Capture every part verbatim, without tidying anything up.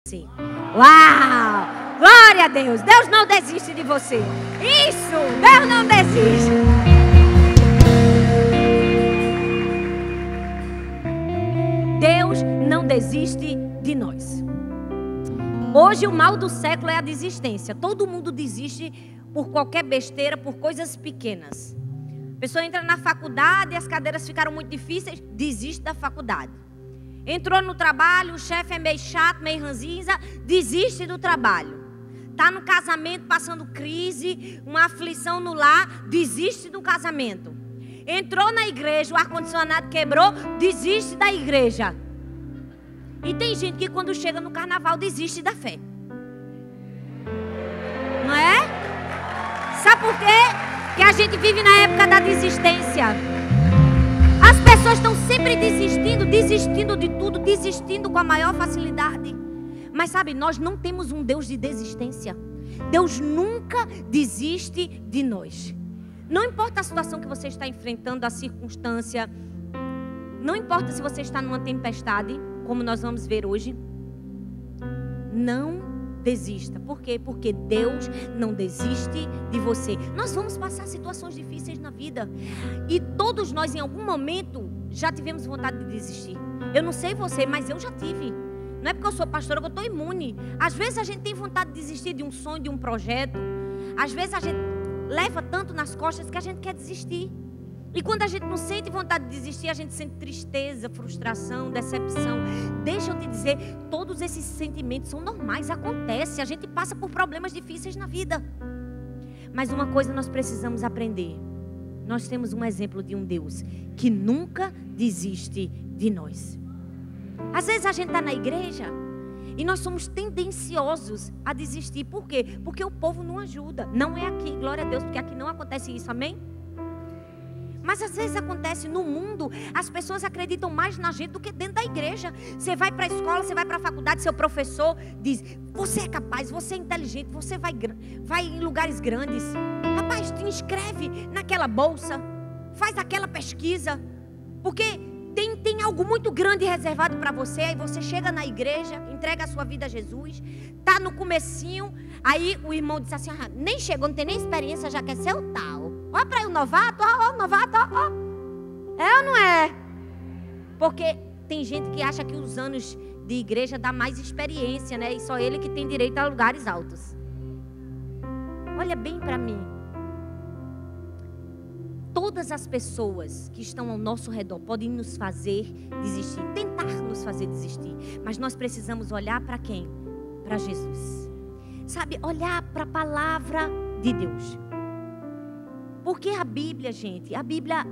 você. Uau! Glória a Deus! Deus não desiste de você. Isso! Deus não desiste. Deus não desiste de nós. Hoje o mal do século é a desistência. Todo mundo desiste por qualquer besteira, por coisas pequenas. A pessoa entra na faculdade e as cadeiras ficaram muito difíceis, desiste da faculdade. Entrou no trabalho, o chefe é meio chato, meio ranzinza, desiste do trabalho. Está no casamento passando crise, uma aflição no lar, desiste do casamento. Entrou na igreja, o ar-condicionado quebrou, desiste da igreja. E tem gente que quando chega no carnaval desiste da fé. Não é? Sabe por quê? Que a gente vive na época da desistência. As pessoas estão sempre desistindo, desistindo de tudo, desistindo com a maior facilidade. Mas sabe, nós não temos um Deus de desistência. Deus nunca desiste de nós. Não importa a situação que você está enfrentando, a circunstância. Não importa se você está numa tempestade, como nós vamos ver hoje. Não desista. Por quê? Porque Deus não desiste de você. Nós vamos passar situações difíceis na vida. E todos nós, em algum momento, já tivemos vontade de desistir. Eu não sei você, mas eu já tive. Não é porque eu sou pastora que eu estou imune. Às vezes a gente tem vontade de desistir de um sonho, de um projeto. Às vezes a gente leva tanto nas costas que a gente quer desistir. E quando a gente não sente vontade de desistir, a gente sente tristeza, frustração, decepção. Deixa eu te dizer, todos esses sentimentos são normais, acontece. A gente passa por problemas difíceis na vida. Mas uma coisa nós precisamos aprender. Nós temos um exemplo de um Deus que nunca desiste de nós. Às vezes a gente está na igreja e nós somos tendenciosos a desistir. Por quê? Porque o povo não ajuda. Não é aqui, glória a Deus, porque aqui não acontece isso, amém? Mas às vezes acontece no mundo, as pessoas acreditam mais na gente do que dentro da igreja. Você vai para a escola, você vai para a faculdade, seu professor diz, você é capaz, você é inteligente, você vai, vai em lugares grandes. Rapaz, te inscreve naquela bolsa, faz aquela pesquisa, porque tem, tem algo muito grande reservado para você. Aí você chega na igreja, entrega a sua vida a Jesus, está no comecinho, aí o irmão diz assim, ah, nem chegou, não tem nem experiência, já quer ser o tal. Olha para aí o novato, ó, ó, novato, ó, ó. É ou não é? Porque tem gente que acha que os anos de igreja dá mais experiência, né? E só ele que tem direito a lugares altos. Olha bem para mim. Todas as pessoas que estão ao nosso redor podem nos fazer desistir, tentar nos fazer desistir. Mas nós precisamos olhar para quem? Para Jesus. Sabe, olhar para a palavra de Deus. Porque a Bíblia, gente, a Bíblia,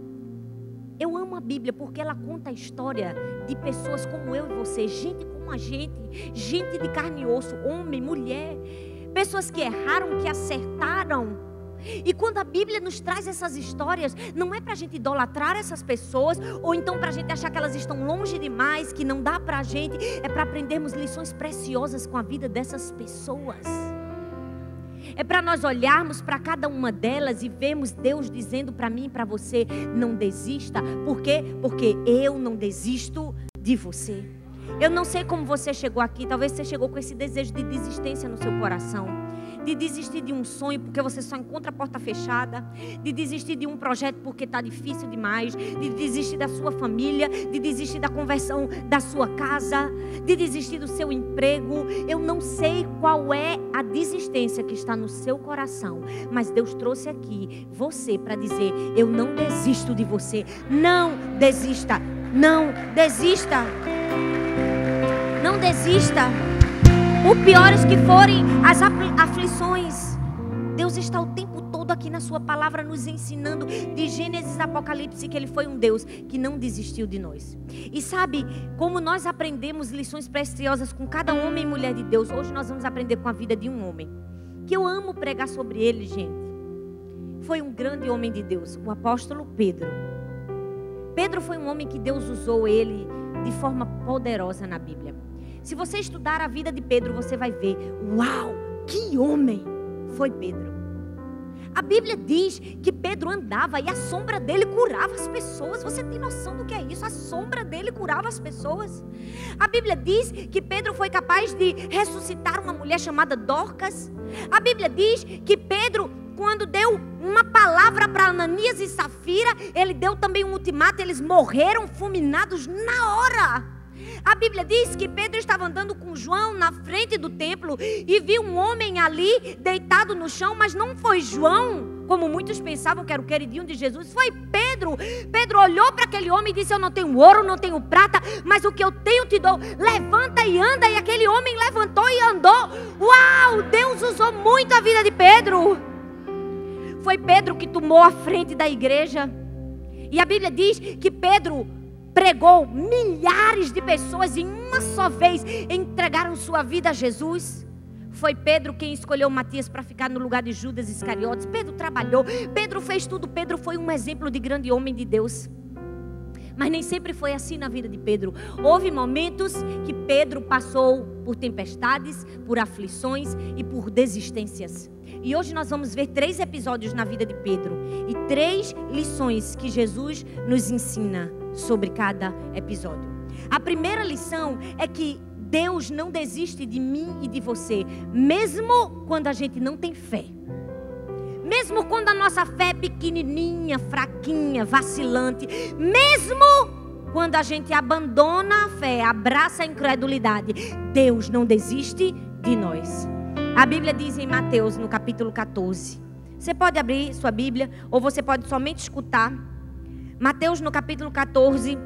eu amo a Bíblia porque ela conta a história de pessoas como eu e você, gente como a gente, gente de carne e osso, homem, mulher, pessoas que erraram, que acertaram. E quando a Bíblia nos traz essas histórias, não é para a gente idolatrar essas pessoas, ou então para a gente achar que elas estão longe demais, que não dá para a gente, é para aprendermos lições preciosas com a vida dessas pessoas. É para nós olharmos para cada uma delas e vermos Deus dizendo para mim e para você, não desista. Por quê? Porque eu não desisto de você. Eu não sei como você chegou aqui, talvez você chegou com esse desejo de desistência no seu coração. De desistir de um sonho porque você só encontra a porta fechada. De desistir de um projeto porque está difícil demais. De desistir da sua família. De desistir da conversão da sua casa. De desistir do seu emprego. Eu não sei qual é a desistência que está no seu coração. Mas Deus trouxe aqui você para dizer, eu não desisto de você. Não desista. Não desista. Não desista. O pior é que forem as aflições. Deus está o tempo todo aqui na sua palavra nos ensinando de Gênesis a Apocalipse que Ele foi um Deus que não desistiu de nós. E sabe como nós aprendemos lições preciosas com cada homem e mulher de Deus? Hoje nós vamos aprender com a vida de um homem que eu amo pregar sobre ele, gente. Foi um grande homem de Deus, o apóstolo Pedro. Pedro foi um homem que Deus usou ele de forma poderosa na Bíblia. Se você estudar a vida de Pedro, você vai ver, uau, que homem foi Pedro. A Bíblia diz que Pedro andava e a sombra dele curava as pessoas. Você tem noção do que é isso? A sombra dele curava as pessoas. A Bíblia diz que Pedro foi capaz de ressuscitar uma mulher chamada Dorcas. A Bíblia diz que Pedro, quando deu uma palavra para Ananias e Safira, ele deu também um ultimato, eles morreram fulminados na hora. A Bíblia diz que Pedro estava andando com João na frente do templo e viu um homem ali deitado no chão, mas não foi João, como muitos pensavam que era o queridinho de Jesus, foi Pedro. Pedro olhou para aquele homem e disse: eu não tenho ouro, não tenho prata, mas o que eu tenho te dou, levanta e anda. E aquele homem levantou e andou. Uau, Deus usou muito a vida de Pedro. Foi Pedro que tomou a frente da igreja. E a Bíblia diz que Pedro pregou, milhares de pessoas em uma só vez entregaram sua vida a Jesus. Foi Pedro quem escolheu Matias para ficar no lugar de Judas Iscariotes. Pedro trabalhou, Pedro fez tudo. Pedro foi um exemplo de grande homem de Deus. Mas nem sempre foi assim na vida de Pedro. Houve momentos que Pedro passou por tempestades, por aflições e por desistências. E hoje nós vamos ver três episódios na vida de Pedro e três lições que Jesus nos ensina sobre cada episódio. A primeira lição é que Deus não desiste de mim e de você, mesmo quando a gente não tem fé. Mesmo quando a nossa fé é pequenininha, fraquinha, vacilante. Mesmo quando a gente abandona a fé, abraça a incredulidade, Deus não desiste de nós. A Bíblia diz em Mateus, no capítulo catorze. Você pode abrir sua Bíblia ou você pode somente escutar. Mateus, no capítulo catorze,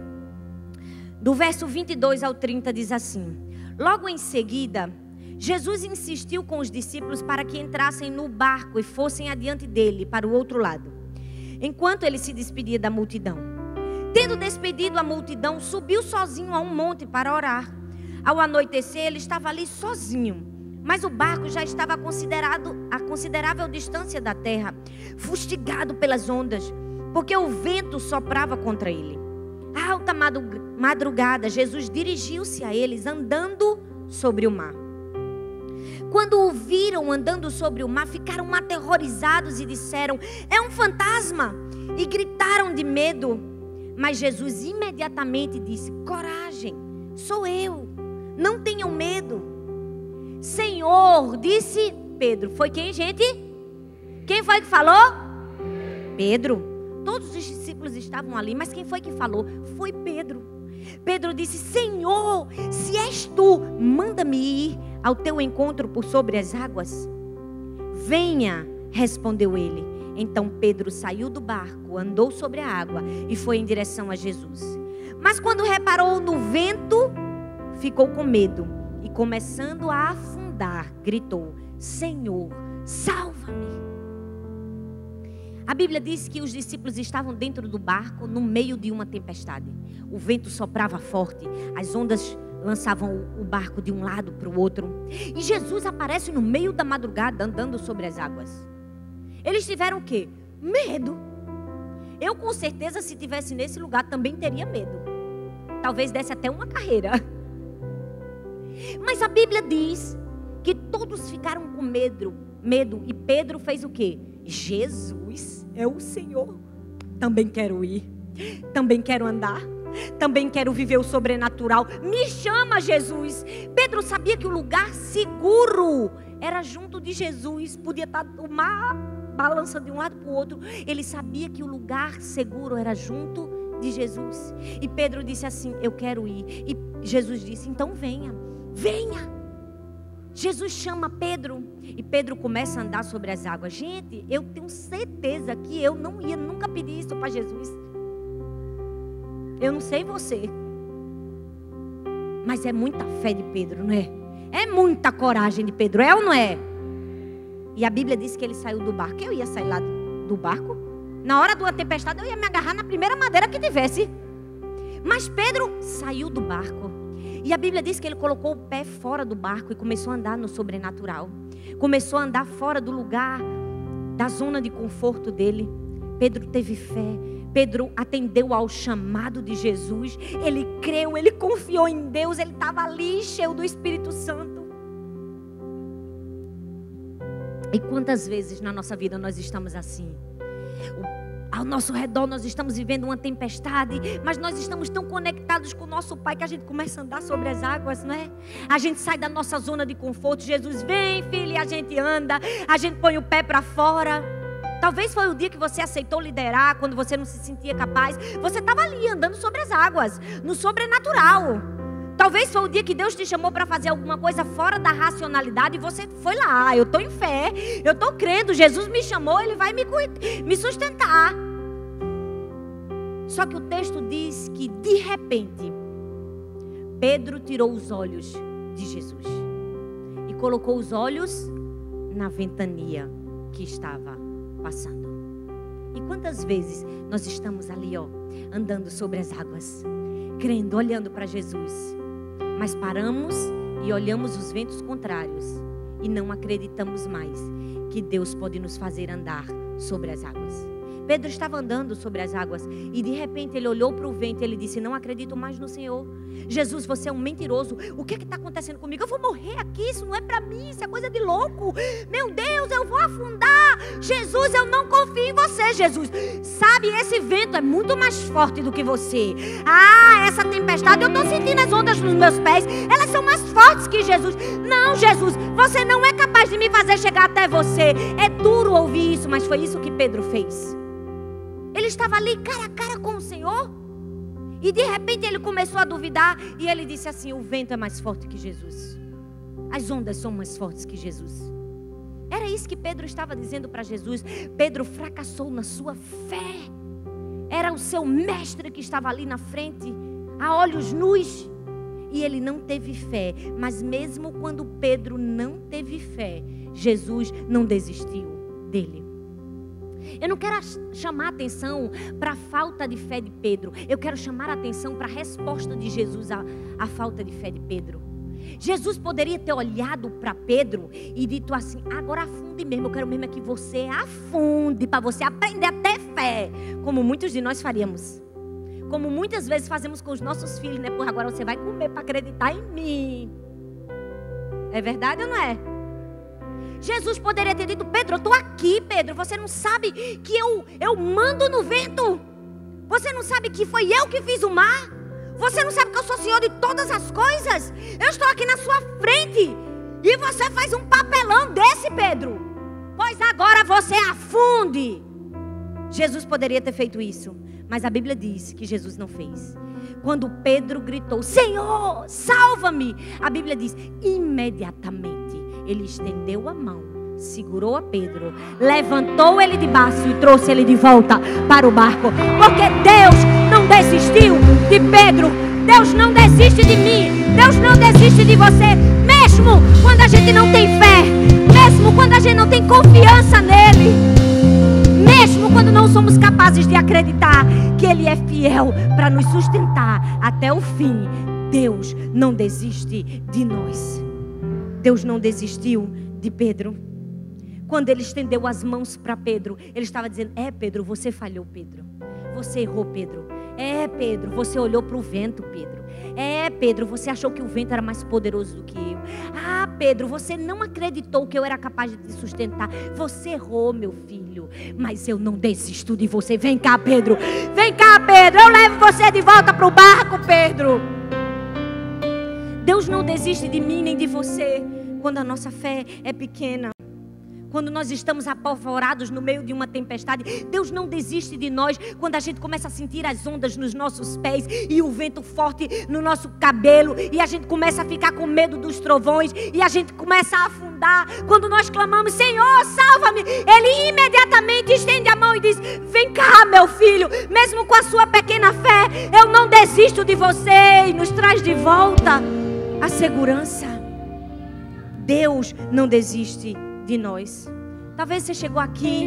do verso vinte e dois ao trinta, diz assim: logo em seguida, Jesus insistiu com os discípulos para que entrassem no barco e fossem adiante dele para o outro lado, enquanto ele se despedia da multidão. Tendo despedido a multidão, subiu sozinho a um monte para orar. Ao anoitecer, ele estava ali sozinho, mas o barco já estava considerado a considerável distância da terra, fustigado pelas ondas, porque o vento soprava contra ele. À alta madrugada, Jesus dirigiu-se a eles andando sobre o mar. Quando o viram andando sobre o mar, ficaram aterrorizados e disseram: é um fantasma! E gritaram de medo. Mas Jesus imediatamente disse: coragem, sou eu, não tenham medo. Senhor, disse Pedro. Foi quem, gente? Quem foi que falou? Pedro. Todos os discípulos estavam ali, mas quem foi que falou? Foi Pedro. Pedro disse: Senhor, se és tu, manda-me ir ao teu encontro por sobre as águas. Venha, respondeu ele. Então Pedro saiu do barco, andou sobre a água e foi em direção a Jesus. Mas quando reparou no vento, ficou com medo e, começando a afundar, gritou: Senhor, salva-me. A Bíblia diz que os discípulos estavam dentro do barco no meio de uma tempestade. O vento soprava forte, as ondas lançavam o barco de um lado para o outro. E Jesus aparece no meio da madrugada andando sobre as águas. Eles tiveram o quê? Medo. Eu com certeza, se estivesse nesse lugar, também teria medo. Talvez desse até uma carreira. Mas a Bíblia diz que todos ficaram com medo, medo. E Pedro fez o quê? Jesus é o Senhor. Também quero ir. Também quero andar. Também quero viver o sobrenatural. Me chama, Jesus. Pedro sabia que o lugar seguro era junto de Jesus. Podia estar o mar balançando de um lado para o outro. Ele sabia que o lugar seguro era junto de Jesus. E Pedro disse assim: eu quero ir. E Jesus disse: então venha, venha. Jesus chama Pedro e Pedro começa a andar sobre as águas. Gente, eu tenho certeza que eu não ia nunca pedir isso para Jesus. Eu não sei você, mas é muita fé de Pedro, não é? É muita coragem de Pedro, é ou não é? E a Bíblia diz que ele saiu do barco. Eu ia sair lá do barco. Na hora de uma tempestade eu ia me agarrar na primeira madeira que tivesse. Mas Pedro saiu do barco. E a Bíblia diz que ele colocou o pé fora do barco e começou a andar no sobrenatural. Começou a andar fora do lugar, da zona de conforto dele. Pedro teve fé. Pedro atendeu ao chamado de Jesus. Ele creu, ele confiou em Deus. Ele estava ali cheio do Espírito Santo. E quantas vezes na nossa vida nós estamos assim? Ao nosso redor nós estamos vivendo uma tempestade, mas nós estamos tão conectados com o nosso Pai que a gente começa a andar sobre as águas, não é? A gente sai da nossa zona de conforto. Jesus vem, filho, e a gente anda, a gente põe o pé para fora. Talvez foi o dia que você aceitou liderar, quando você não se sentia capaz. Você estava ali andando sobre as águas, no sobrenatural. Talvez foi o dia que Deus te chamou para fazer alguma coisa fora da racionalidade e você foi lá. Eu estou em fé, eu estou crendo, Jesus me chamou, Ele vai me, me sustentar. Só que o texto diz que de repente Pedro tirou os olhos de Jesus e colocou os olhos na ventania que estava passando. E quantas vezes nós estamos ali, ó, andando sobre as águas, crendo, olhando para Jesus, mas paramos e olhamos os ventos contrários e não acreditamos mais que Deus pode nos fazer andar sobre as águas. Pedro estava andando sobre as águas e de repente ele olhou para o vento e ele disse: não acredito mais no Senhor. Jesus, você é um mentiroso. O que é que está acontecendo comigo? Eu vou morrer aqui, isso não é para mim, isso é coisa de louco. Meu Deus, eu vou afundar. Jesus, eu não confio em você, Jesus. Sabe, esse vento é muito mais forte do que você. Ah, essa tempestade, eu estou sentindo as ondas nos meus pés, elas são mais fortes que Jesus. Não, Jesus, você não é capaz de me fazer chegar até você. É duro ouvir isso, mas foi isso que Pedro fez. Ele estava ali cara a cara com o Senhor e de repente ele começou a duvidar e ele disse assim: o vento é mais forte que Jesus, as ondas são mais fortes que Jesus. Era isso que Pedro estava dizendo para Jesus. Pedro fracassou na sua fé. Era o seu mestre que estava ali na frente, a olhos nus, e ele não teve fé. Mas mesmo quando Pedro não teve fé, Jesus não desistiu dele. Eu não quero chamar a atenção para a falta de fé de Pedro. Eu quero chamar a atenção para a resposta de Jesus à, à falta de fé de Pedro. Jesus poderia ter olhado para Pedro e dito assim: agora afunde mesmo, eu quero mesmo é que você afunde, para você aprender a ter fé. Como muitos de nós faríamos. Como muitas vezes fazemos com os nossos filhos, né? Porra, agora você vai comer para acreditar em mim. É verdade ou não é? Jesus poderia ter dito: Pedro, eu estou aqui, Pedro. Você não sabe que eu, eu mando no vento? Você não sabe que foi eu que fiz o mar? Você não sabe que eu sou Senhor de todas as coisas? Eu estou aqui na sua frente e você faz um papelão desse, Pedro. Pois agora você afunde. Jesus poderia ter feito isso, mas a Bíblia diz que Jesus não fez. Quando Pedro gritou: Senhor, salva-me, a Bíblia diz, imediatamente ele estendeu a mão, segurou a Pedro, levantou ele debaixo e trouxe ele de volta para o barco. Porque Deus não desistiu de Pedro. Deus não desiste de mim. Deus não desiste de você. Mesmo quando a gente não tem fé, mesmo quando a gente não tem confiança nele, mesmo quando não somos capazes de acreditar que Ele é fiel para nos sustentar até o fim, Deus não desiste de nós. Deus não desistiu de Pedro. Quando ele estendeu as mãos para Pedro, ele estava dizendo: é, Pedro, você falhou, Pedro. Você errou, Pedro. É, Pedro, você olhou para o vento, Pedro. É, Pedro, você achou que o vento era mais poderoso do que eu. Ah, Pedro, você não acreditou que eu era capaz de te sustentar. Você errou, meu filho. Mas eu não desisto de você. Vem cá, Pedro. Vem cá, Pedro. Eu levo você de volta para o barco, Pedro. Deus não desiste de mim nem de você quando a nossa fé é pequena. Quando nós estamos apavorados no meio de uma tempestade, Deus não desiste de nós quando a gente começa a sentir as ondas nos nossos pés e o vento forte no nosso cabelo e a gente começa a ficar com medo dos trovões e a gente começa a afundar. Quando nós clamamos: Senhor, salva-me, Ele imediatamente estende a mão e diz: vem cá, meu filho, mesmo com a sua pequena fé, eu não desisto de você, e nos traz de volta a segurança. Deus não desiste de nós. Talvez você chegou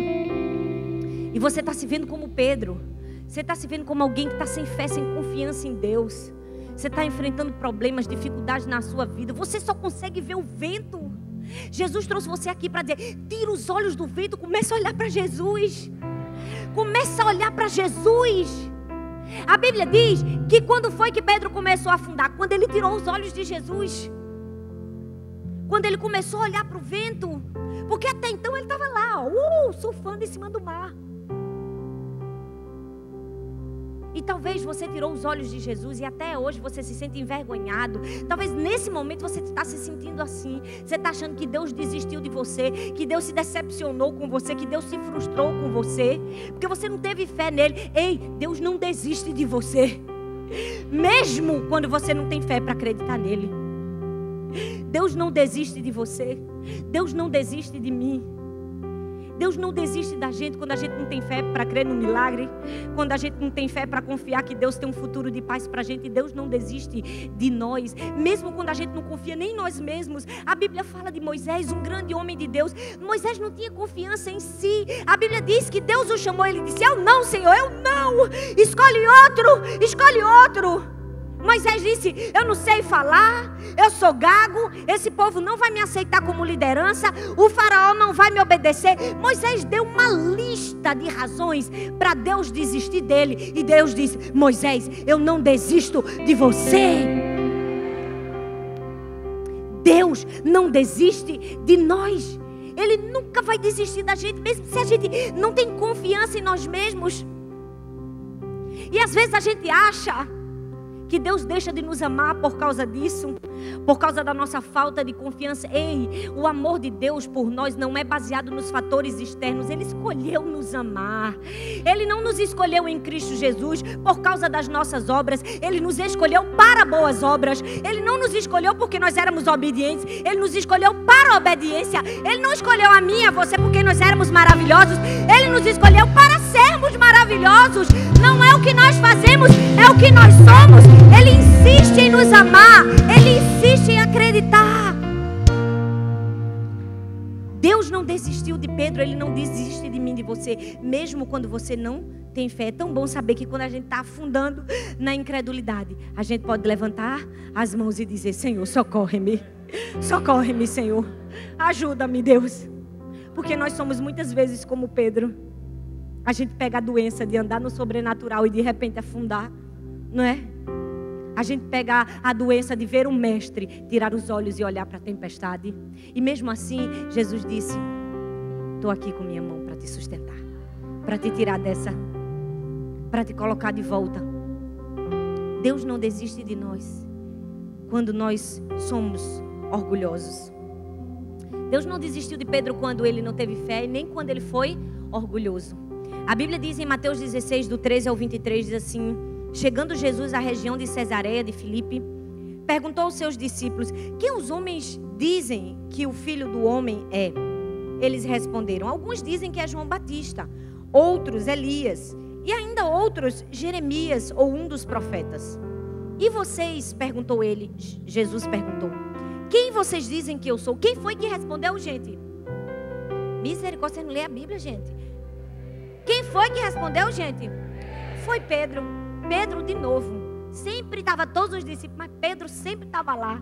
aqui e você está se vendo como Pedro. Você está se vendo como alguém que está sem fé, sem confiança em Deus. Você está enfrentando problemas, dificuldades na sua vida. Você só consegue ver o vento. Jesus trouxe você aqui para dizer: tira os olhos do vento, começa a olhar para Jesus. Começa a olhar para Jesus. A Bíblia diz que quando foi que Pedro começou a afundar? Quando ele tirou os olhos de Jesus. Quando ele começou a olhar para o vento, porque até então ele estava lá, ó, uh, surfando em cima do mar. E talvez você tirou os olhos de Jesus e até hoje você se sente envergonhado. Talvez nesse momento você está se sentindo assim. Você está achando que Deus desistiu de você, que Deus se decepcionou com você, que Deus se frustrou com você, porque você não teve fé nele. Ei, Deus não desiste de você, mesmo quando você não tem fé para acreditar nele. Deus não desiste de você. Deus não desiste de mim. Deus não desiste da gente quando a gente não tem fé para crer no milagre, quando a gente não tem fé para confiar que Deus tem um futuro de paz para a gente. Deus não desiste de nós, mesmo quando a gente não confia nem em nós mesmos. A Bíblia fala de Moisés, um grande homem de Deus. Moisés não tinha confiança em si. A Bíblia diz que Deus o chamou, ele disse: eu não, Senhor, eu não, escolhe outro, escolhe outro. Moisés disse: eu não sei falar, eu sou gago, esse povo não vai me aceitar como liderança, o faraó não vai me obedecer. Moisés deu uma lista de razões para Deus desistir dele. E Deus disse: Moisés, eu não desisto de você. Deus não desiste de nós. Ele nunca vai desistir da gente, mesmo se a gente não tem confiança em nós mesmos. E às vezes a gente acha que Deus deixa de nos amar por causa disso, por causa da nossa falta de confiança. Ei, o amor de Deus por nós não é baseado nos fatores externos. Ele escolheu nos amar. Ele não nos escolheu em Cristo Jesus por causa das nossas obras. Ele nos escolheu para boas obras. Ele não nos escolheu porque nós éramos obedientes. Ele nos escolheu para a obediência. Ele não escolheu a mim e a você porque nós éramos maravilhosos. Ele nos escolheu para sermos maravilhosos. Não é o que nós fazemos, é o que nós somos. Ele insiste em nos amar. Ele insiste em acreditar. Deus não desistiu de Pedro. Ele não desiste de mim, de você, mesmo quando você não tem fé. É tão bom saber que quando a gente está afundando na incredulidade, a gente pode levantar as mãos e dizer: Senhor, socorre-me. Socorre-me, Senhor. Ajuda-me, Deus. Porque nós somos muitas vezes como Pedro. A gente pega a doença de andar no sobrenatural e de repente afundar, não é? A gente pega a doença de ver o mestre, tirar os olhos e olhar para a tempestade. E mesmo assim, Jesus disse: estou aqui com minha mão para te sustentar, para te tirar dessa, para te colocar de volta. Deus não desiste de nós quando nós somos orgulhosos. Deus não desistiu de Pedro quando ele não teve fé e nem quando ele foi orgulhoso. A Bíblia diz em Mateus dezesseis, do treze ao vinte e três, diz assim: chegando Jesus à região de Cesareia de Filipe, perguntou aos seus discípulos: quem os homens dizem que o Filho do Homem é? Eles responderam: alguns dizem que é João Batista, outros Elias, e ainda outros Jeremias ou um dos profetas. E vocês, perguntou ele, Jesus perguntou, quem vocês dizem que eu sou? Quem foi que respondeu, gente? Misericórdia, você não lê a Bíblia, gente? Quem foi que respondeu, gente? Foi Pedro. Pedro de novo. Sempre estava todos os discípulos, mas Pedro sempre estava lá.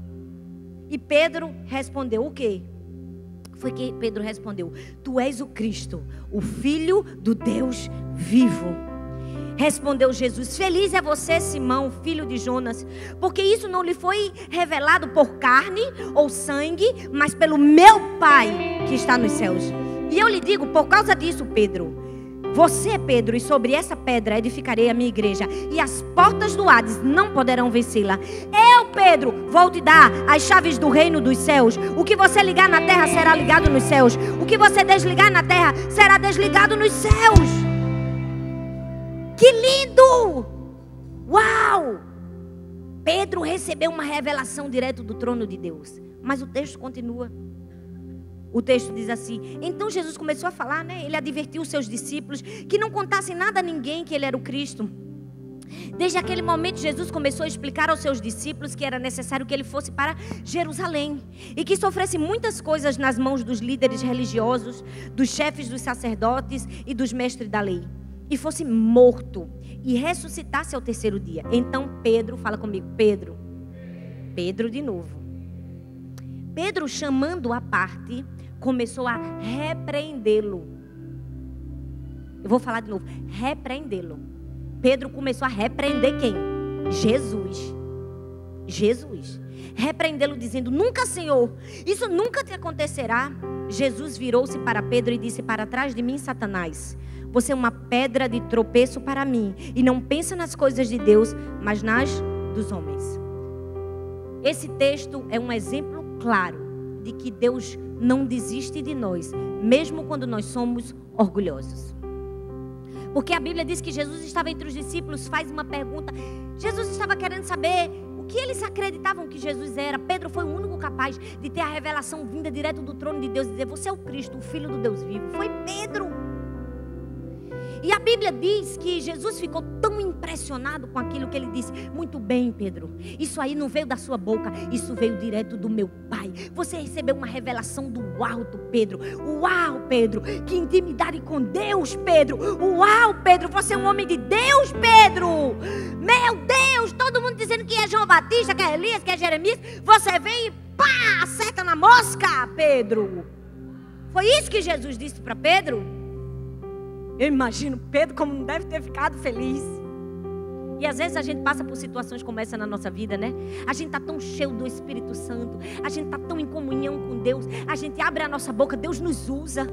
E Pedro respondeu o quê? Foi que Pedro respondeu: tu és o Cristo, o Filho do Deus vivo. Respondeu Jesus: feliz é você, Simão, filho de Jonas, porque isso não lhe foi revelado por carne ou sangue, mas pelo meu Pai que está nos céus. E eu lhe digo, por causa disso, Pedro, você, Pedro, e sobre essa pedra edificarei a minha igreja, e as portas do Hades não poderão vencê-la. Eu, Pedro, vou te dar as chaves do reino dos céus. O que você ligar na terra será ligado nos céus. O que você desligar na terra será desligado nos céus. Que lindo! Uau! Pedro recebeu uma revelação direto do trono de Deus. Mas o texto continua. O texto diz assim: então Jesus começou a falar, né? Ele advertiu os seus discípulos que não contassem nada a ninguém que ele era o Cristo. Desde aquele momento, Jesus começou a explicar aos seus discípulos que era necessário que ele fosse para Jerusalém e que sofresse muitas coisas nas mãos dos líderes religiosos, dos chefes dos sacerdotes e dos mestres da lei, e fosse morto e ressuscitasse ao terceiro dia. Então Pedro, fala comigo, Pedro, Pedro de novo. Pedro, chamando à parte, começou a repreendê-lo. Eu vou falar de novo, repreendê-lo. Pedro começou a repreender quem? Jesus. Jesus. Repreendê-lo dizendo: nunca, Senhor, isso nunca te acontecerá. Jesus virou-se para Pedro e disse: para trás de mim, Satanás. Você é uma pedra de tropeço para mim e não pensa nas coisas de Deus, mas nas dos homens. Esse texto é um exemplo claro de que Deus não desiste de nós, mesmo quando nós somos orgulhosos. Porque a Bíblia diz que Jesus estava entre os discípulos, faz uma pergunta. Jesus estava querendo saber o que eles acreditavam que Jesus era. Pedro foi o único capaz de ter a revelação vinda direto do trono de Deus e dizer: você é o Cristo, o Filho do Deus vivo. Foi Pedro. E a Bíblia diz que Jesus ficou tão impressionado com aquilo que ele disse: muito bem, Pedro, isso aí não veio da sua boca, isso veio direto do meu Pai. Você recebeu uma revelação do alto, Pedro. Uau, Pedro, que intimidade com Deus, Pedro. Uau, Pedro, você é um homem de Deus, Pedro. Meu Deus, todo mundo dizendo que é João Batista, que é Elias, que é Jeremias. Você vem e pá, acerta na mosca, Pedro. Foi isso que Jesus disse para Pedro? Eu imagino Pedro como não deve ter ficado feliz. E às vezes a gente passa por situações como essa na nossa vida, né? A gente está tão cheio do Espírito Santo, a gente está tão em comunhão com Deus, a gente abre a nossa boca, Deus nos usa.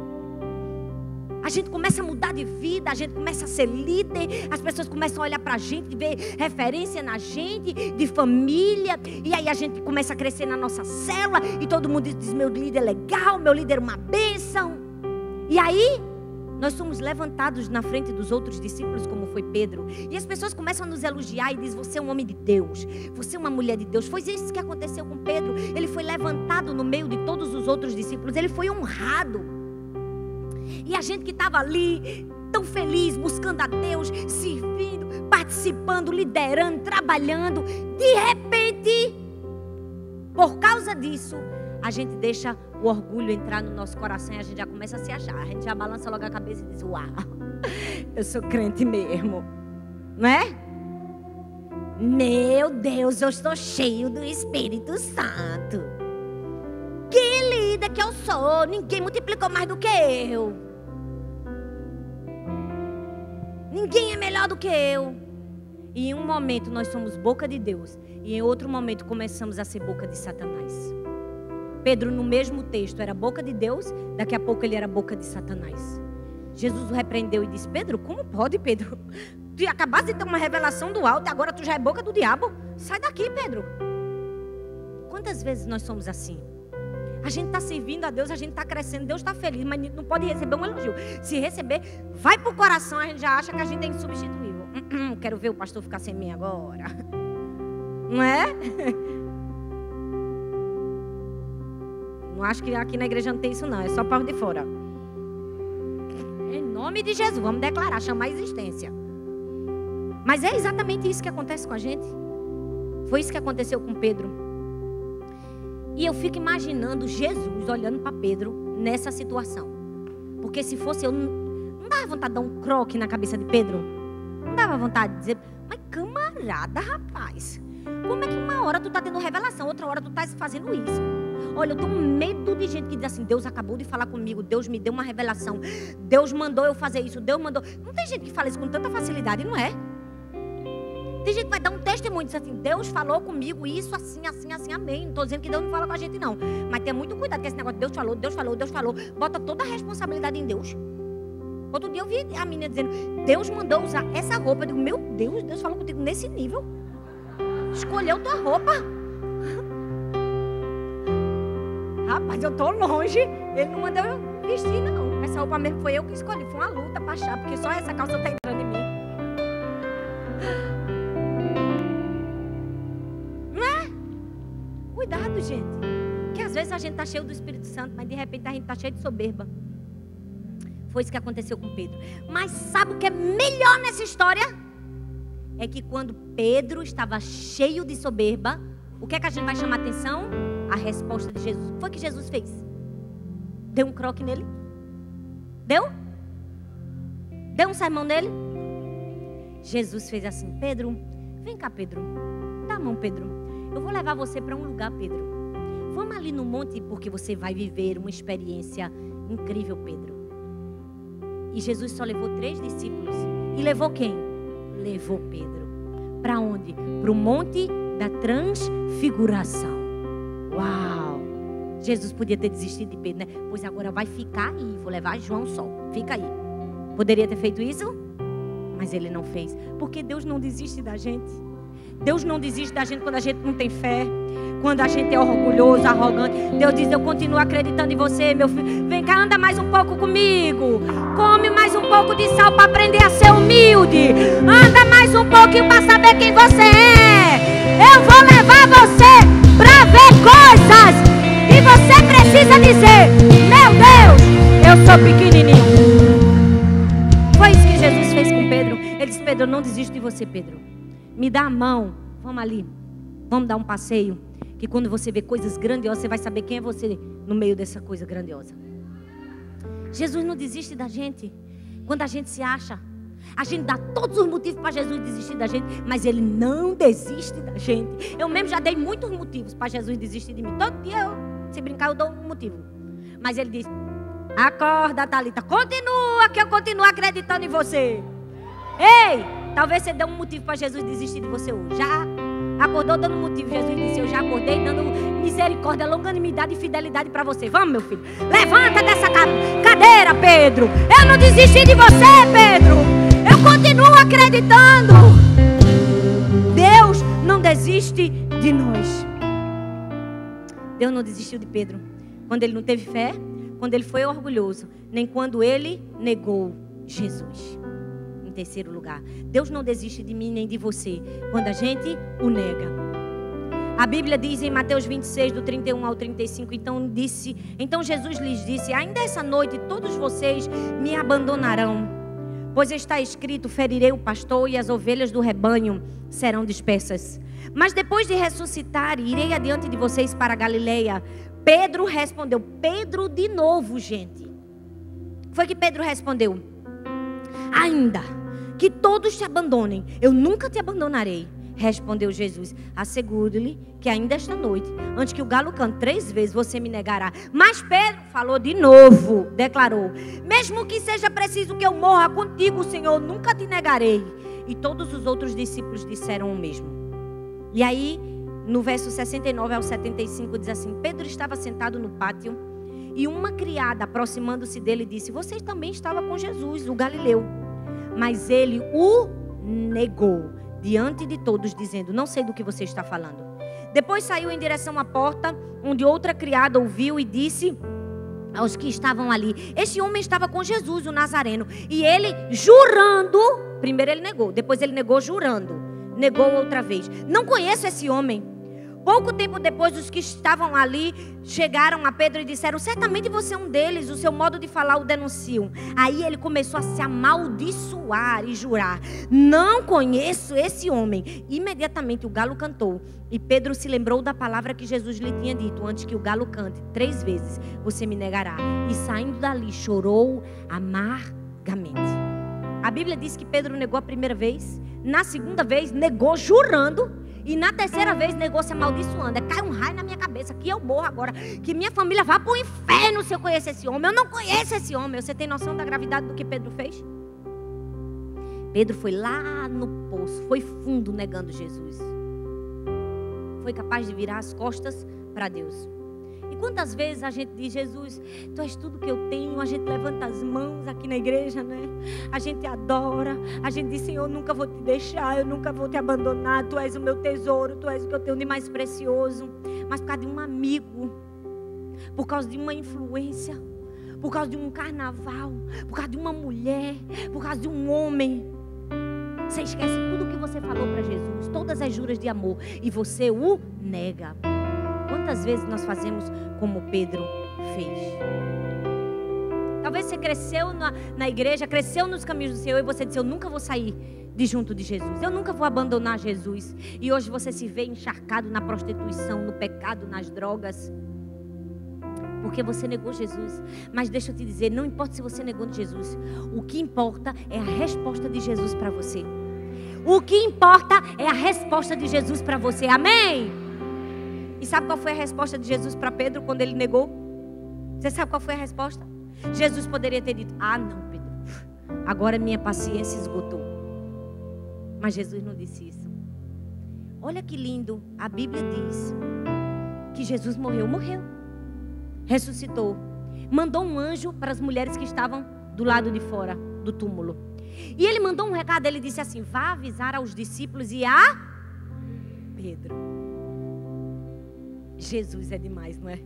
A gente começa a mudar de vida, a gente começa a ser líder, as pessoas começam a olhar para a gente, ver referência na gente, de família, e aí a gente começa a crescer na nossa célula, e todo mundo diz: meu líder é legal, meu líder é uma bênção. E aí nós somos levantados na frente dos outros discípulos, como foi Pedro. E as pessoas começam a nos elogiar e dizem: você é um homem de Deus, você é uma mulher de Deus. Foi isso que aconteceu com Pedro. Ele foi levantado no meio de todos os outros discípulos. Ele foi honrado. E a gente que estava ali, tão feliz, buscando a Deus, servindo, participando, liderando, trabalhando, de repente, por causa disso, a gente deixa o orgulho entrar no nosso coração e a gente já começa a se achar. A gente já balança logo a cabeça e diz: uau, eu sou crente mesmo. Não é? Meu Deus, eu estou cheio do Espírito Santo. Que líder que eu sou. Ninguém multiplicou mais do que eu. Ninguém é melhor do que eu. E em um momento nós somos boca de Deus, e em outro momento começamos a ser boca de Satanás. Pedro, no mesmo texto, era boca de Deus, daqui a pouco ele era boca de Satanás. Jesus o repreendeu e disse: Pedro, como pode, Pedro? Tu acabaste de ter uma revelação do alto e agora tu já é boca do diabo? Sai daqui, Pedro. Quantas vezes nós somos assim? A gente está servindo a Deus, a gente está crescendo, Deus está feliz, mas não pode receber um elogio. Se receber, vai pro coração, a gente já acha que a gente é insubstituível. Quero ver o pastor ficar sem mim agora. Não é? Não acho que aqui na igreja não tem isso não, é só para de fora. Em nome de Jesus, vamos declarar, chamar a existência. Mas é exatamente isso que acontece com a gente. Foi isso que aconteceu com Pedro. E eu fico imaginando Jesus olhando para Pedro nessa situação. Porque se fosse eu, não, não dava vontade de dar um croque na cabeça de Pedro? Não dava vontade de dizer: mas camarada, rapaz, como é que uma hora tu está tendo revelação, outra hora tu está fazendo isso? Olha, eu tenho medo de gente que diz assim: Deus acabou de falar comigo, Deus me deu uma revelação, Deus mandou eu fazer isso, Deus mandou. Não tem gente que fala isso com tanta facilidade, não é? Tem gente que vai dar um testemunho e diz assim: Deus falou comigo isso, assim, assim, assim, amém. Não estou dizendo que Deus não fala com a gente, não. Mas tenha muito cuidado com esse negócio: Deus falou, Deus falou, Deus falou. Bota toda a responsabilidade em Deus. Outro dia eu vi a menina dizendo: Deus mandou usar essa roupa. Eu digo: meu Deus, Deus falou contigo nesse nível. Escolheu tua roupa. Rapaz, eu tô longe. Ele não mandou eu vestir, não. Essa roupa mesmo foi eu que escolhi. Foi uma luta pra achar, porque só essa calça tá entrando em mim. Não é? Cuidado, gente. Porque às vezes a gente tá cheio do Espírito Santo, mas de repente a gente tá cheio de soberba. Foi isso que aconteceu com Pedro. Mas sabe o que é melhor nessa história? É que quando Pedro estava cheio de soberba, o que é que a gente vai chamar a atenção? A resposta de Jesus. O que foi que Jesus fez? Deu um croque nele? Deu? Deu um sermão nele? Jesus fez assim: Pedro, vem cá, Pedro. Dá a mão, Pedro. Eu vou levar você para um lugar, Pedro. Vamos ali no monte, porque você vai viver uma experiência incrível, Pedro. E Jesus só levou três discípulos. E levou quem? Levou Pedro. Para onde? Para o monte da transfiguração. Uau! Jesus podia ter desistido de Pedro, né? Pois agora vai ficar aí, vou levar João só. Fica aí. Poderia ter feito isso? Mas ele não fez. Porque Deus não desiste da gente. Deus não desiste da gente quando a gente não tem fé. Quando a gente é orgulhoso, arrogante. Deus diz, eu continuo acreditando em você, meu filho. Vem cá, anda mais um pouco comigo. Come mais um pouco de sal para aprender a ser humilde. Anda mais um pouquinho para saber quem você é. Eu vou levar você para ver coisas. E você precisa dizer, meu Deus, eu sou pequenininho. Foi isso que Jesus fez com Pedro. Ele disse, Pedro, eu não desisto de você, Pedro. Me dá a mão, vamos ali. Vamos dar um passeio. Que quando você vê coisas grandiosas, você vai saber quem é você no meio dessa coisa grandiosa. Jesus não desiste da gente quando a gente se acha. A gente dá todos os motivos para Jesus desistir da gente, mas Ele não desiste da gente. Eu mesmo já dei muitos motivos para Jesus desistir de mim. Todo dia, eu, se brincar, eu dou um motivo. Mas Ele diz, acorda, Thalita, continua que eu continuo acreditando em você. Ei, talvez você dê um motivo para Jesus desistir de você hoje. Já acordou dando motivo. Jesus disse, eu já acordei dando misericórdia, longanimidade e fidelidade para você. Vamos, meu filho, levanta dessa cadeira, Pedro. Eu não desisti de você, Pedro. Eu continuo acreditando. Deus não desiste de nós. Deus não desistiu de Pedro quando ele não teve fé, quando ele foi orgulhoso, nem quando ele negou Jesus. Em terceiro lugar, Deus não desiste de mim nem de você quando a gente o nega. A Bíblia diz em Mateus vinte e seis, do trinta e um ao trinta e cinco, então, disse, então Jesus lhes disse, ainda essa noite todos vocês me abandonarão, pois está escrito, ferirei o pastor e as ovelhas do rebanho serão dispersas. Mas depois de ressuscitar, irei adiante de vocês para a Galileia. Pedro respondeu, Pedro de novo, gente. Foi que Pedro respondeu, ainda que todos te abandonem, eu nunca te abandonarei. Respondeu Jesus, asseguro-lhe que ainda esta noite, antes que o galo cante três vezes, você me negará. Mas Pedro falou de novo, declarou, mesmo que seja preciso que eu morra contigo, Senhor, nunca te negarei. E todos os outros discípulos disseram o mesmo. E aí, no verso sessenta e nove ao setenta e cinco, diz assim, Pedro estava sentado no pátio e uma criada, aproximando-se dele, disse, você também estava com Jesus, o Galileu. Mas ele o negou diante de todos, dizendo, não sei do que você está falando. Depois saiu em direção à porta, onde outra criada ouviu e disse aos que estavam ali, este homem estava com Jesus, o Nazareno. E ele jurando, primeiro ele negou, depois ele negou jurando, negou outra vez, não conheço esse homem. Pouco tempo depois, os que estavam ali chegaram a Pedro e disseram, certamente você é um deles, o seu modo de falar o denunciam. Aí ele começou a se amaldiçoar e jurar, não conheço esse homem. Imediatamente o galo cantou e Pedro se lembrou da palavra que Jesus lhe tinha dito, antes que o galo cante três vezes, você me negará. E saindo dali chorou amargamente. A Bíblia diz que Pedro negou a primeira vez, na segunda vez negou jurando, e na terceira vez negou se amaldiçoando. É, cai um raio na minha cabeça, que eu morro agora, que minha família vá para o inferno se eu conhecer esse homem. Eu não conheço esse homem. Você tem noção da gravidade do que Pedro fez? Pedro foi lá no poço, foi fundo negando Jesus. Foi capaz de virar as costas para Deus. E quantas vezes a gente diz, Jesus, Tu és tudo que eu tenho. A gente levanta as mãos aqui na igreja, né? A gente adora. A gente diz, Senhor, eu nunca vou te deixar, eu nunca vou te abandonar. Tu és o meu tesouro, Tu és o que eu tenho de mais precioso. Mas por causa de um amigo, por causa de uma influência, por causa de um carnaval, por causa de uma mulher, por causa de um homem, você esquece tudo o que você falou para Jesus, todas as juras de amor, e você o nega. Quantas vezes nós fazemos como Pedro fez? Talvez você cresceu na, na igreja, cresceu nos caminhos do Senhor, e você disse, eu nunca vou sair de junto de Jesus, eu nunca vou abandonar Jesus. E hoje você se vê encharcado na prostituição, no pecado, nas drogas, porque você negou Jesus. Mas deixa eu te dizer, não importa se você negou Jesus, o que importa é a resposta de Jesus para você. O que importa é a resposta de Jesus para você, amém? E sabe qual foi a resposta de Jesus para Pedro quando ele negou? Você sabe qual foi a resposta? Jesus poderia ter dito, ah não, Pedro, agora minha paciência esgotou. Mas Jesus não disse isso. olha que lindo, a Bíblia diz que Jesus morreu, morreu, ressuscitou, mandou um anjo para as mulheres que estavam do lado de fora do túmulo. E ele mandou um recado, ele disse assim: vá avisar aos discípulos e a Pedro. Jesus é demais, não é?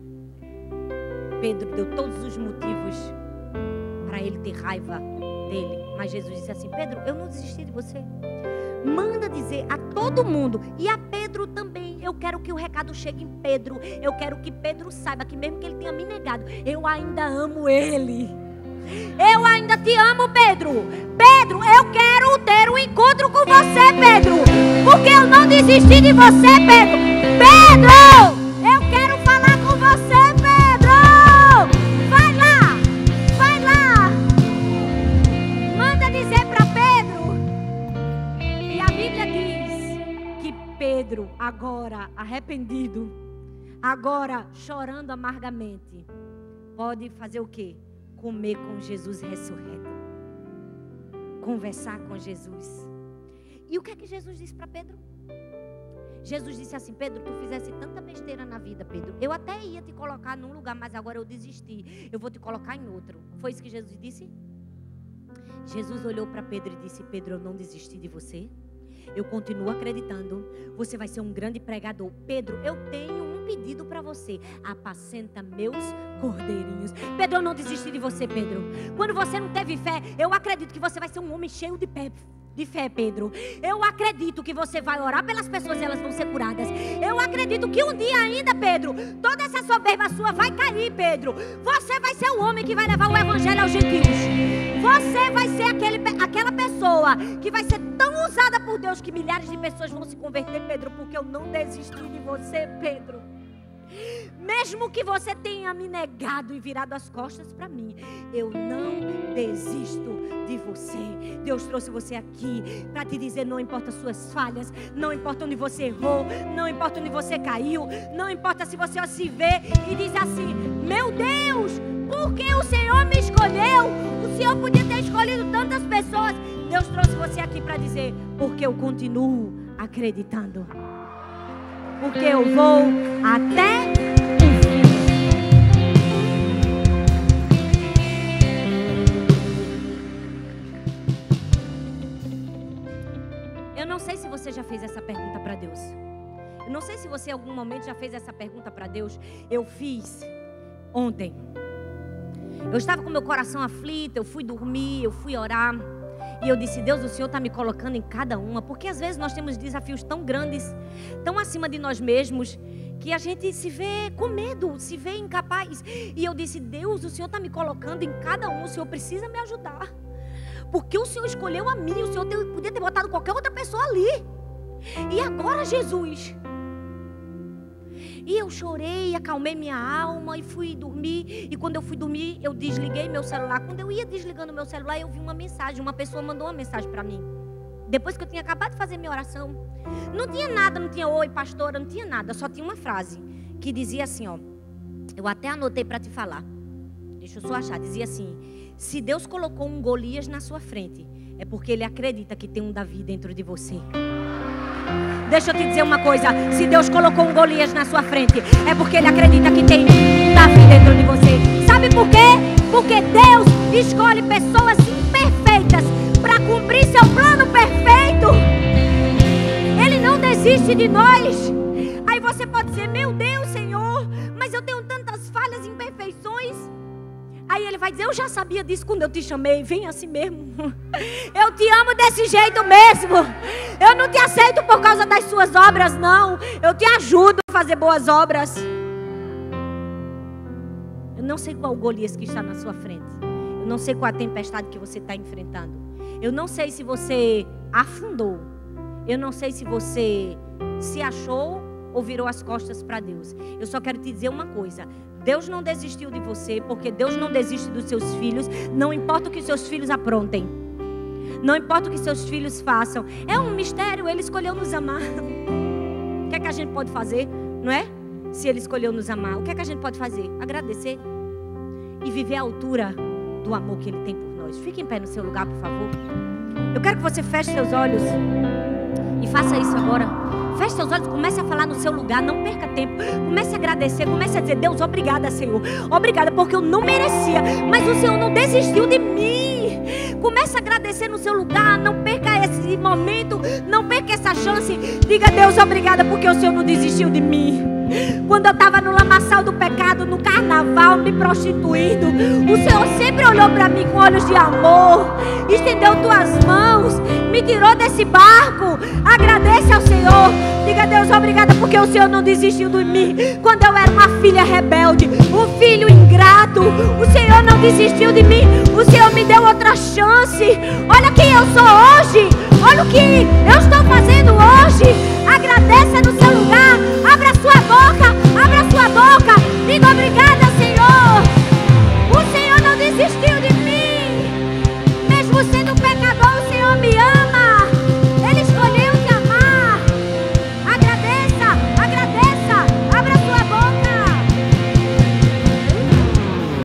Pedro deu todos os motivos para ele ter raiva dele, mas Jesus disse assim: Pedro, eu não desisti de você. Manda dizer a todo mundo, e a Pedro também. Eu quero que o recado chegue em Pedro. Eu quero que Pedro saiba que mesmo que ele tenha me negado, eu ainda amo ele. Eu ainda te amo, Pedro. Pedro, eu quero ter um encontro com você, Pedro, porque eu não desisti de você, Pedro. Pedro, eu quero falar com você, Pedro. Vai lá, vai lá. Manda dizer para Pedro. E a Bíblia diz que Pedro, agora arrependido, agora chorando amargamente, pode fazer o quê? Comer com Jesus ressurreto, conversar com Jesus. E o que é que Jesus disse para Pedro? Jesus disse assim: Pedro, tu fizesse tanta besteira na vida, Pedro, eu até ia te colocar num lugar, mas agora eu desisti, eu vou te colocar em outro. Foi isso que Jesus disse? Jesus olhou para Pedro e disse: Pedro, eu não desisti de você, eu continuo acreditando, você vai ser um grande pregador. Pedro, eu tenho um pedido para você: apacenta meus cordeirinhos. Pedro, eu não desisti de você, Pedro. Quando você não teve fé, eu acredito que você vai ser um homem cheio de fé, de fé, Pedro. Eu acredito que você vai orar pelas pessoas e elas vão ser curadas. Eu acredito que um dia ainda, Pedro, toda essa soberba sua vai cair, Pedro. Você vai ser o homem que vai levar o evangelho aos gentios. Você vai ser aquele, aquela pessoa que vai ser tão usada por Deus que milhares de pessoas vão se converter, Pedro, porque eu não desisti de você, Pedro. Mesmo que você tenha me negado e virado as costas para mim, eu não desisto de você. Deus trouxe você aqui para te dizer: não importa as suas falhas, não importa onde você errou, não importa onde você caiu, não importa se você se vê e diz assim: meu Deus, por que o Senhor me escolheu? O Senhor podia ter escolhido tantas pessoas. Deus trouxe você aqui para dizer: porque eu continuo acreditando, porque eu vou até o fim. Eu não sei se você já fez essa pergunta para Deus. Eu não sei se você em algum momento já fez essa pergunta para Deus. Eu fiz ontem. Eu estava com meu coração aflito, eu fui dormir, eu fui orar. E eu disse: Deus, o Senhor está me colocando em cada uma. Porque às vezes nós temos desafios tão grandes, tão acima de nós mesmos, que a gente se vê com medo, se vê incapaz. E eu disse: Deus, o Senhor está me colocando em cada um. O Senhor precisa me ajudar. Porque o Senhor escolheu a mim. O Senhor podia ter botado qualquer outra pessoa ali. E agora, Jesus... E eu chorei, acalmei minha alma e fui dormir. E quando eu fui dormir, eu desliguei meu celular. Quando eu ia desligando meu celular, eu vi uma mensagem. Uma pessoa mandou uma mensagem para mim. Depois que eu tinha acabado de fazer minha oração. Não tinha nada, não tinha oi, pastora, não tinha nada. Só tinha uma frase que dizia assim, ó. Eu até anotei para te falar. Deixa eu só achar. Dizia assim: se Deus colocou um Golias na sua frente, é porque Ele acredita que tem um Davi dentro de você. Deixa eu te dizer uma coisa: se Deus colocou um Golias na sua frente, é porque Ele acredita que tem um Davi dentro de você. Sabe por quê? Porque Deus escolhe pessoas imperfeitas para cumprir seu plano perfeito. Ele não desiste de nós. Aí você pode dizer: meu Deus, Senhor, mas eu tenho tantas falhas e imperfeições. Aí Ele vai dizer: eu já sabia disso quando eu te chamei. Vem assim mesmo. Eu te amo desse jeito mesmo. Eu não te aceito por causa das suas obras, não. Eu te ajudo a fazer boas obras. Eu não sei qual o Golias que está na sua frente. Eu não sei qual a tempestade que você está enfrentando. Eu não sei se você afundou. Eu não sei se você se achou ou virou as costas para Deus. Eu só quero te dizer uma coisa: Deus não desistiu de você, porque Deus não desiste dos seus filhos. Não importa o que seus filhos aprontem, não importa o que seus filhos façam. É um mistério, Ele escolheu nos amar. O que é que a gente pode fazer, não é? Se Ele escolheu nos amar, o que é que a gente pode fazer? Agradecer e viver à altura do amor que Ele tem por nós. Fique em pé no seu lugar, por favor. Eu quero que você feche seus olhos e faça isso agora. Feche seus olhos, comece a falar no seu lugar, não perca tempo. Comece a agradecer, comece a dizer: Deus, obrigada, Senhor. Obrigada, porque eu não merecia, mas o Senhor não desistiu de mim. Comece a agradecer no seu lugar, não perca esse momento, não perca essa chance. Diga: Deus, obrigada, porque o Senhor não desistiu de mim. Quando eu estava no lamaçal do pecado, no carnaval, me prostituindo, o Senhor sempre olhou para mim com olhos de amor, estendeu tuas mãos, me tirou desse barco. Agradece ao Senhor. Diga: Deus, obrigada, porque o Senhor não desistiu de mim. Quando eu era uma filha rebelde, um filho ingrato, o Senhor não desistiu de mim. O Senhor me deu outra chance. Olha quem eu sou hoje. Olha o que